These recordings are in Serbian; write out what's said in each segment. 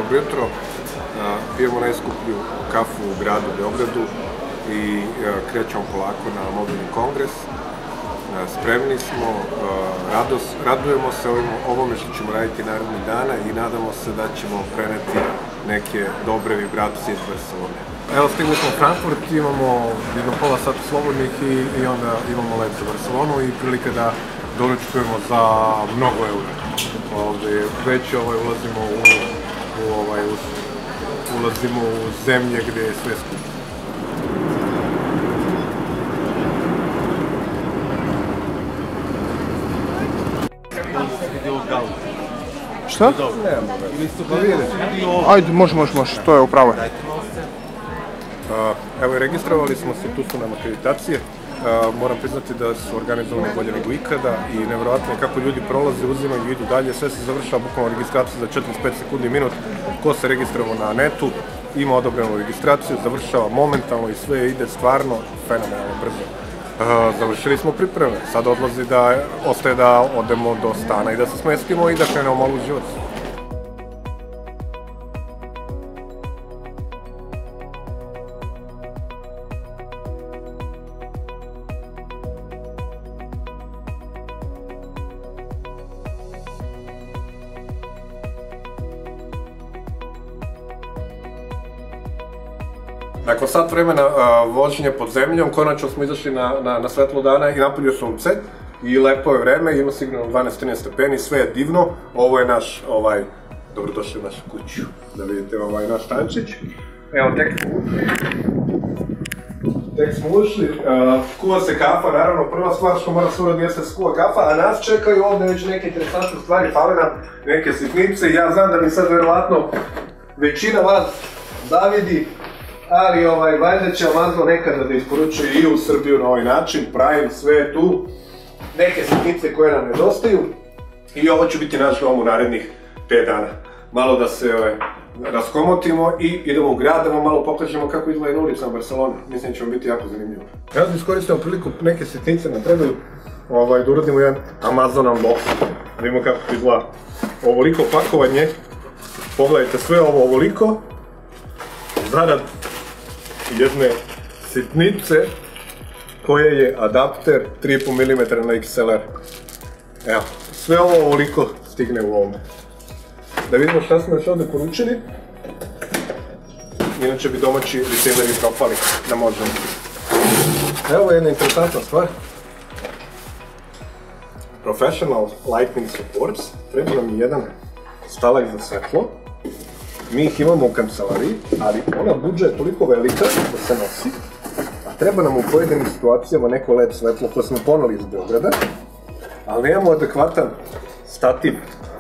dobro jutro. Pijemo najskuplju kafu u gradu Beogradu i krećemo polako na mobilni kongres. Spremni smo, radujemo se ovome što ćemo raditi narednih dana i nadamo se da ćemo preneti neke dobre vibracije iz Barcelone. Evo, stigli smo u Frankfurt, imamo jedno pola sata slobodnih i onda imamo let za Barcelonu i prilike da doručkujemo za mnogo eura. Već ulazimo u zemlje gdje je sve skupo. Šta? Ajde, može, to je upravo. Evo, registrovali smo se, tu su nam akreditacije. Moram priznati da su organizovani bolje nego ikada i nevjerojatno je kako ljudi prolaze, uzimaju i idu dalje. Sve se završava bukvalno registracija za 45 sekundi i minut. Ko se registrovao na netu, ima odobrenu registraciju, završava momentalno i sve ide stvarno fenomenalno brzo. Završili smo pripreme, sad ostaje da odemo do stana i da se smestimo i da krenemo malo u život. Nakon sat vremena vožnje pod zemljom, konačno smo izašli na svetlo dana i napolju sunce i lepo je vreme, ima signalno 12-13 stepeni, sve je divno. Ovo je naš, dobrodošli u našu kuću, da vidite naš tančić. Evo, tek smo ušli, kuva se kafa, naravno prva stvar što mora se uraditi jeste skuva kafa, a nas čekaju ovdje već neke interesantne stvari, fale nam neke sitnice i ja znam da mi sad verovatno većina vas zavidi, ali valjda će Amazon nekada da isporučuje i u Srbiju na ovaj način, Prime, sve je tu, neke sitnice koje nam nedostaju i ovo će biti naš dom u narednih 5 dana. Malo da se raskomotimo i idemo u grad, da vam malo pokažemo kako izgleda jedna ulica u Barceloni. Mislim da će vam biti jako zanimljivo. Evo da iskoristimo priliku, neke sitnice nam trebaju da uradimo jedan Amazon unboxing. Da vidimo kako izgleda ovoliko pakovanje. Pogledajte sve ovoliko, zarad jedne sitnice koje je adapter 3,5 mm na XLR. Evo, sve ovoliko stigne u ovome. Da vidimo šta smo još ovdje poručili. Inače bi domaći retaileri propali da možemo. Evo jedna interesantna stvar. Professional Lighting Supports. Treba nam jedan stalak za svetlo. Mi ih imamo u kancelariji, ali ona budža je toliko velika da se nosi, a treba nam u pojedinim situacijama neko LED svetlo koje smo poneli iz Beograda, ali nemamo adekvatan stativ.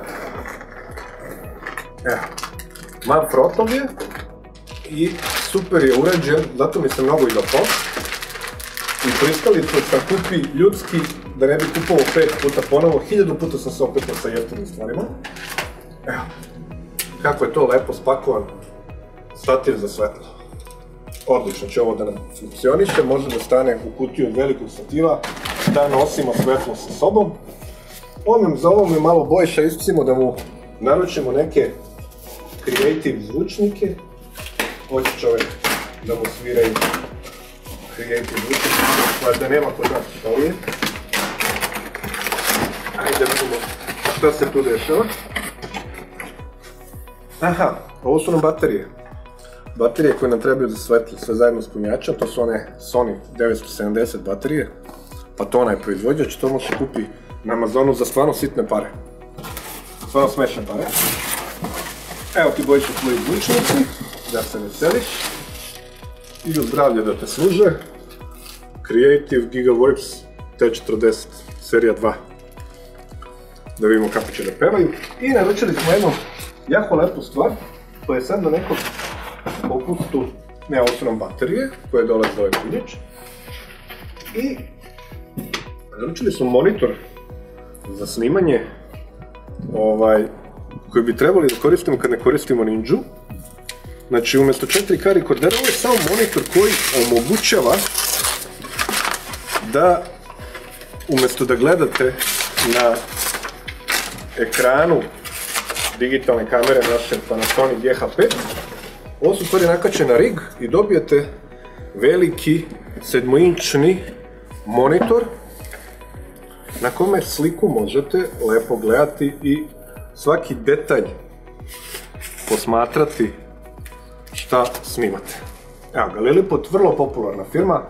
Evo, Manfrotov je i super je urađen, zato mi se mnogo i dopao. I pristalicu sam kupi ljudski, da ne bi kupovao 5 puta ponovo, 1000 puta sam se opetao sa jeftinim stvarima. Evo. Kako je to lepo spakovan stativ za svetlo. Odlično će ovo da nam funkcioniše, može da stane u kutiju od velikog stativa, da nosimo svetlo sa sobom. Za ovo mi malo Bojša iscimo da mu naručimo neke creative zvučnike. Hoće čovjek da mu sviraju creative zvučnike, da nema kod nas što je. Ajde vidimo šta se tu dešava. Aha, ovo su nam baterije. Baterije koje nam trebaju za svetlo, sve zajedno s punjačem, to su one Sony 970 baterije. Pa to onaj proizvođač, to može kupi na Amazonu za stvarno sitne pare. Stvarno smešne pare. Evo ti Bojiću tvoji zvučnici, da se veseliš. I u zdravlje da te služe. Creative Gigaworks T40 serija 2. Da vidimo kako će da pevaju. I naručili smo jednu jako lepu stvar, to je sad na nekom popustu, ne, ovo su nam baterije koje dolaze za ovaj punjač. I naručili smo monitor za snimanje koji bi trebali da koristimo kad ne koristimo Ninju. Znači, umjesto 4K rekordera, ovo je samo monitor koji omogućava da umjesto da gledate na ekranu digitalne kamere naše Panasonic GH5. Ovo su stvari nakače na rig i dobijete veliki 7-inčni monitor na kome sliku možete lepo gledati i svaki detalj posmatrati šta snimate. Evo ga, Lilliput, vrlo popularna firma.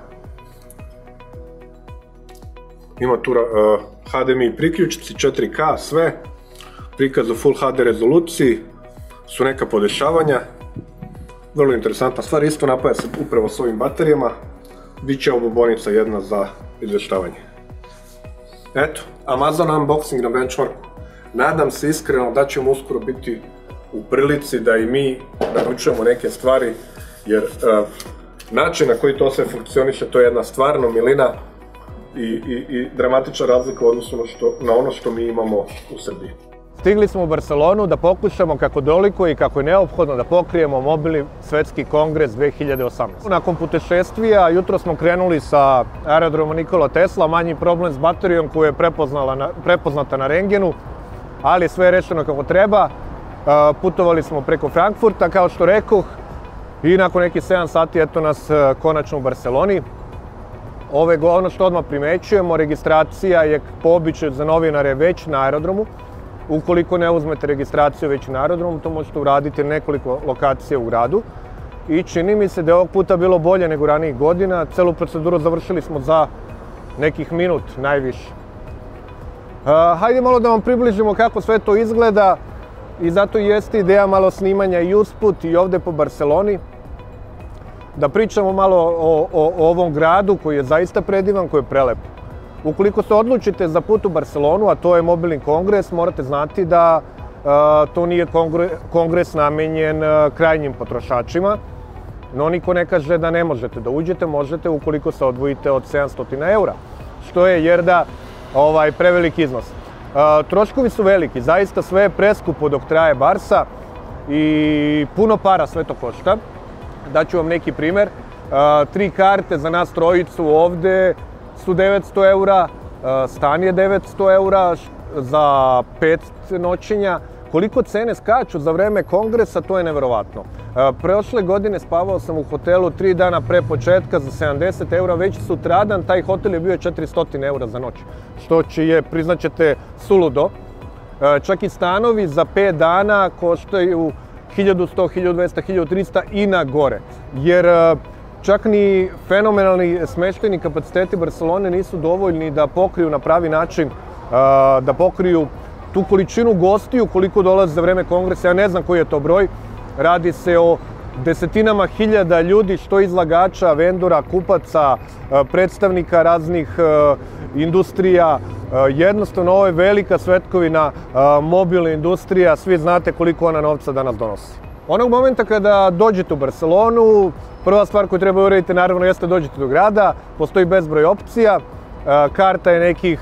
Ima tu HDMI priključci, 4K, sve. Prikaz u Full HD rezoluciji, su neka podešavanja. Vrlo interesantna stvar, isto napaja se upravo s ovim baterijama. Biće ovo bonica jedna za izveštavanje. Eto, Amazon unboxing na benchmarku. Nadam se iskreno da ćemo uskoro biti u prilici da i mi naručujemo neke stvari, jer način na koji to sve funkcioniše, to je jedna stvarno milina i dramatična razlika u odnosu na ono što mi imamo u Srbiji. Stigli smo u Barcelonu da pokušamo kako dolikuje i kako je neophodno da pokrijemo mobilni svetski kongres 2018. Nakon putešestvija jutro smo krenuli sa aerodroma Nikola Tesla, manji problem s baterijom koju je prepoznata na rengenu, ali sve je rešeno kako treba. Putovali smo preko Frankfurta, kao što rekoh, i nakon nekih 7 sati eto nas konačno u Barceloni. Ono što odmah primećujemo, registracija je po običaju za novinare već na aerodromu. Ukoliko ne uzmete registraciju već na aerodromu, to možete uraditi na nekoliko lokacija u gradu. I čini mi se da je ovog puta bilo bolje nego ranijih godina. Celu proceduru završili smo za nekih minut najviše. Hajde malo da vam približimo kako sve to izgleda i zato jeste ideja malo snimanja i usput i ovde po Barceloni. Da pričamo malo o ovom gradu koji je zaista predivan, koji je prelep. Ukoliko se odlučite za put u Barcelonu, a to je mobilni kongres, morate znati da to nije kongres namenjen krajnjim potrošačima, no niko ne kaže da ne možete da uđete, možete ukoliko se odvojite od 700 eura, što je jerda preveliki iznos. Troškovi su veliki, zaista sve je preskupo dok traje Barsa i puno para sve to košta. Daću vam neki primer, 3 karte za nas trojicu ovde su 900 eura, stan je 900 eura za 5 noćenja. Koliko cene skaču za vreme kongresa, to je neverovatno. Prošle godine spavao sam u hotelu 3 dana pre početka za 70 eura, već sutradan taj hotel je bio 400 eura za noć, što je, priznaćete, suludo. Čak i stanovi za 5 dana koštaju 1100, 1200, 1300 i na gore, jer čak ni fenomenalni smeštajni kapaciteti Barcelone nisu dovoljni da pokriju na pravi način, da pokriju tu količinu gostiju koliko dolaze za vreme kongresa. Ja ne znam koji je to broj, radi se o desetinama hiljada ljudi, što izlagača, vendora, kupaca, predstavnika raznih industrija. Jednostavno, ovo je velika svetkovina mobilna industrija, svi znate koliko ona novca danas donosi. Onog momenta kada dođete u Barcelonu, prva stvar koju treba uraditi naravno jeste dođete do grada, postoji bezbroj opcija, karta je nekih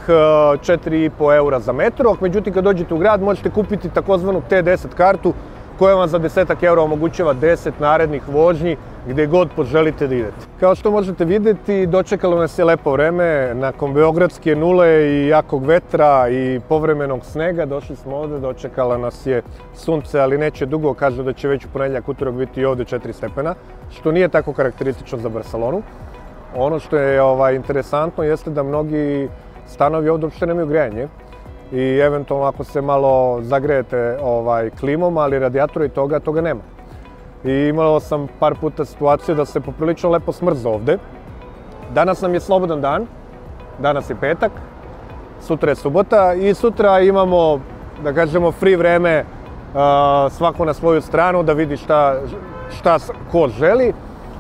4,5 eura za metro, međutim kad dođete u grad možete kupiti takozvanu T10 kartu koja vam za 10 eura omogućava 10 narednih vožnji gde god poželite da idete. Kao što možete vidjeti, dočekalo nas je lepo vreme, nakon beogradske nule i jakog vetra i povremenog snega, došli smo ovde, dočekala nas je sunce, ali neće dugo, kažu da će već u ponedjeljak, utorak biti i ovde 4 stepena, što nije tako karakteristično za Barcelonu. Ono što je interesantno jeste da mnogi stanovi ovde uopšte nemaju grejanje i eventualno ako se malo zagrejete klimom, ali radijatora i toga nema. I imao sam par puta situaciju da se poprilično lepo smrza ovde. Danas nam je slobodan dan, danas je petak, sutra je subota i sutra imamo, da kažemo, free vreme, svako na svoju stranu da vidi šta ko želi.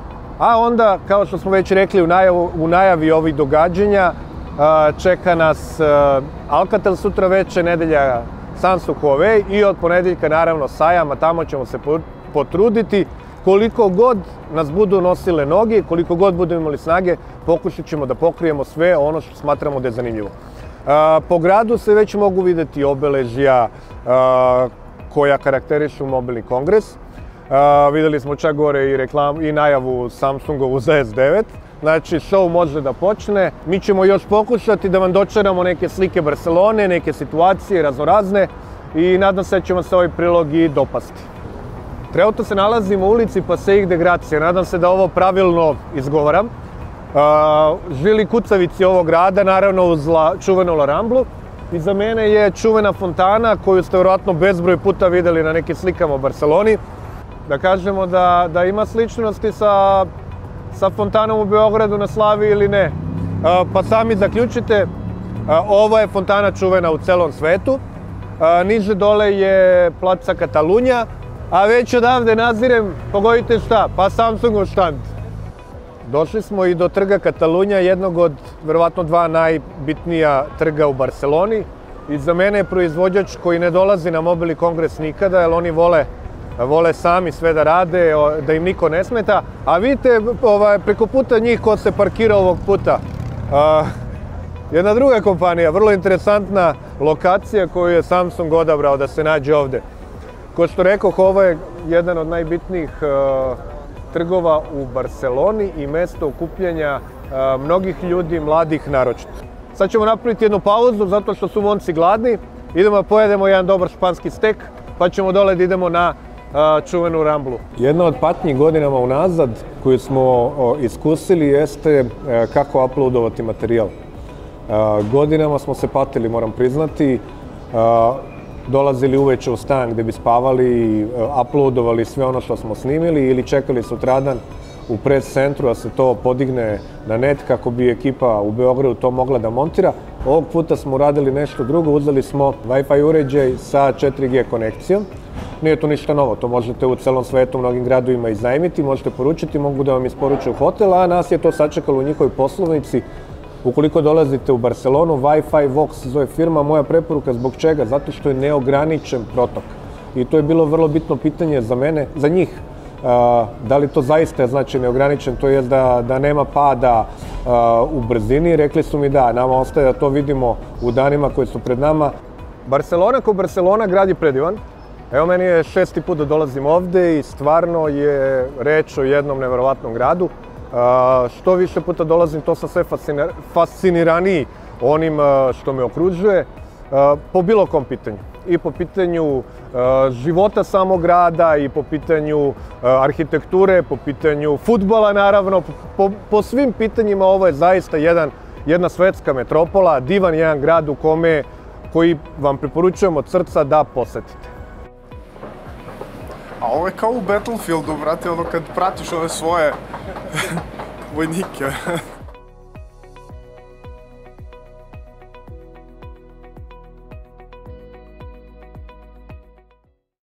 A onda, kao što smo već rekli u najavi ovih događanja, čeka nas Alcatel sutra veče, nedelja Samsung Huawei i od ponedeljka naravno sajam, a tamo ćemo se potruditi. Koliko god nas budu nosile noge, koliko god budemo imali snage, pokušat ćemo da pokrijemo sve ono što smatramo da je zanimljivo. Po gradu se već mogu videti obeležja koja karakterišu mobilni kongres. Videli smo čak gore i najavu Samsungovu za S9. Znači, show može da počne. Mi ćemo još pokušati da vam dočaramo neke slike Barcelone, neke situacije raznorazne. i nadam se da će vam se ovaj prilog i dopasti. Trenutno se nalazimo u ulici Passeig de Gracia, nadam se da ovo pravilno izgovaram. Žili kucavici ovog grada, naravno uz čuvenu La Ramblu. Iza mene je čuvena fontana koju ste vjerojatno bezbroj puta vidjeli na nekim slikama u Barceloni. Da kažemo da ima sličnosti sa fontanom u Beogradu na Slaviji ili ne. Pa sami zaključite, ova je fontana čuvena u celom svetu. Niže dole je placa Katalunja, a već odavde nazirem, pogodite šta, pa Samsungov štand. Došli smo i do trga Katalunja, jednog od verovatno dva najbitnija trga u Barceloni. Iza mene je proizvođač koji ne dolazi na Mobili kongres nikada, jer oni vole sami sve da rade, da im niko ne smeta. A vidite preko puta njih ko se parkira ovog puta. Jedna druga kompanija, vrlo interesantna lokacija koju je Samsung odabrao da se nađe ovde. Ko što rekoh, ovo je jedan od najbitnijih trgova u Barceloni i mesto okupljanja mnogih ljudi, mladih naročito. Sad ćemo napraviti jednu pauzu zato što su momci gladni. Idemo da pojedemo jedan dobar španski stek, pa ćemo dole da idemo na čuvenu Ramblu. Jedna od patnjih godinama unazad koju smo iskusili jeste kako uploadovati materijal. Godinama smo se patili, moram priznati, dolazili uveče u stan gde bi spavali, uploadovali sve ono što smo snimili ili čekali sutradan u press centru da se to podigne na net kako bi ekipa u Beogradu to mogla da montira. Ovog puta smo uradili nešto drugo, uzeli smo Wi-Fi uređaj sa 4G konekcijom. Nije to ništa novo, to možete u celom svetu, u mnogim gradovima iznajmiti, možete poručiti, mogu da vam isporuče u hotel, a nas je to sačekalo u njihovoj poslovnici. Ukoliko dolazite u Barcelonu, Wi-Fi Vox zove firma, moja preporuka zbog čega? Zato što je neograničen protok. I to je bilo vrlo bitno pitanje za mene, za njih. Da li to zaista znači neograničen, to je da nema pada u brzini. Rekli su mi da, nama ostaje da to vidimo u danima koji su pred nama. Barcelona kao Barcelona, grad je predivan. Evo, meni je 6. put da dolazim ovde i stvarno je reč o jednom neverovatnom gradu. Što više puta dolazim, to sam sve fasciniraniji onim što me okružuje, po bilo kom pitanju. I po pitanju života samog grada, i po pitanju arhitekture, po pitanju fudbala naravno, po svim pitanjima ovo je zaista jedna svetska metropola, divan jedan grad koji vam preporučujemo od srca da posetite. A ovo je kao u Battlefieldu, brate, ono kad pratiš ove svoje vojnike.